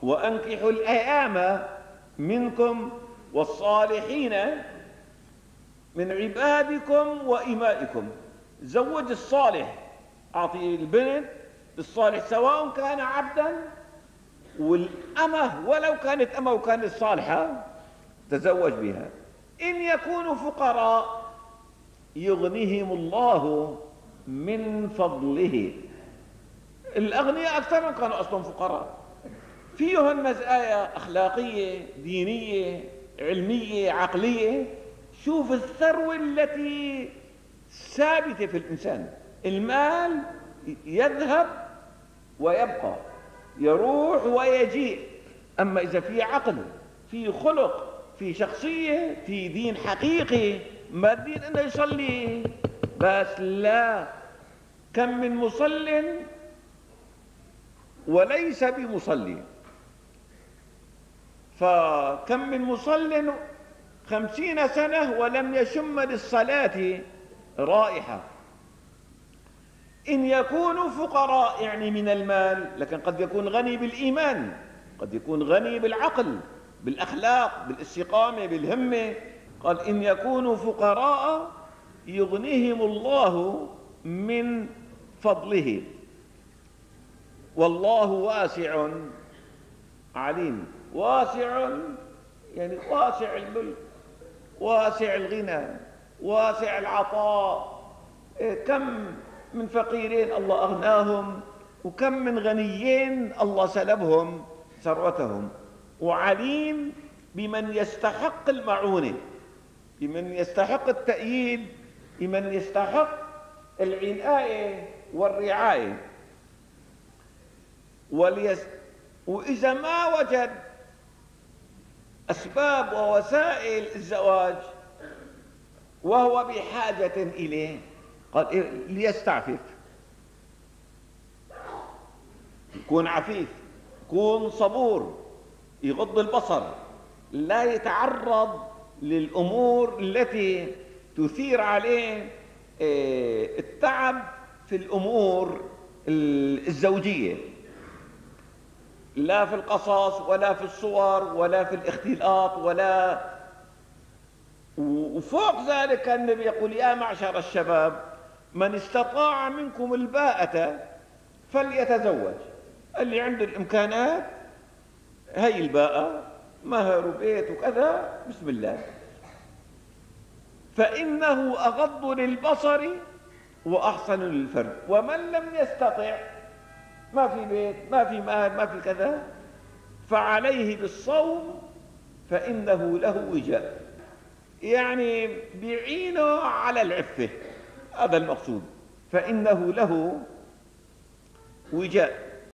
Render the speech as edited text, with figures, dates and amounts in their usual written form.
وأنكحوا الأيام منكم والصالحين من عبادكم وإمائكم. زوج الصالح، أعطي البنت بالصالح سواء كان عبدا، والأمة ولو كانت أمة وكانت صالحة تزوج بها. إن يكونوا فقراء يغنيهم الله من فضله. الأغنياء أكثرهم كانوا أصلا فقراء، فيهم مزايا أخلاقية دينية علمية عقلية. شوف الثروة التي ثابتة في الإنسان. المال يذهب ويبقى، يروح ويجيء، أما إذا في عقل، في خلق، في شخصية، في دين حقيقي، ما الدين أنه يصلي بس، لا، كم من مصل وليس بمصلي، فكم من مصل 50 سنة ولم يشم للصلاة رائحة. إن يكونوا فقراء يعني من المال، لكن قد يكون غني بالإيمان، قد يكون غني بالعقل، بالأخلاق، بالاستقامة، بالهمة. قال إن يكونوا فقراء يغنيهم الله من فضله والله واسع عليم. واسع يعني واسع الملك، واسع الغنى، واسع العطاء. كم من فقيرين الله أغناهم، وكم من غنيين الله سلبهم ثروتهم. وعليم بمن يستحق المعونة، بمن يستحق التأييد، بمن يستحق العناية والرعاية. وإذا ما وجد أسباب ووسائل الزواج وهو بحاجة إليه، قال ليستعفف، يكون عفيف، يكون صبور، يغض البصر، لا يتعرض للأمور التي تثير عليه التعب في الأمور الزوجية، لا في القصص ولا في الصور ولا في الاختلاط ولا. وفوق ذلك النبي يقول يا معشر الشباب من استطاع منكم الباءة فليتزوج. اللي عنده الإمكانات هي الباءة، مهر وبيت وكذا، بسم الله، فإنه أغض للبصر وأحسن للفرج. ومن لم يستطع، ما في بيت، ما في مال، ما في كذا، فعليه بالصوم فإنه له وجاء، يعني بيعينه على العفة، هذا المقصود، فإنه له وجاء.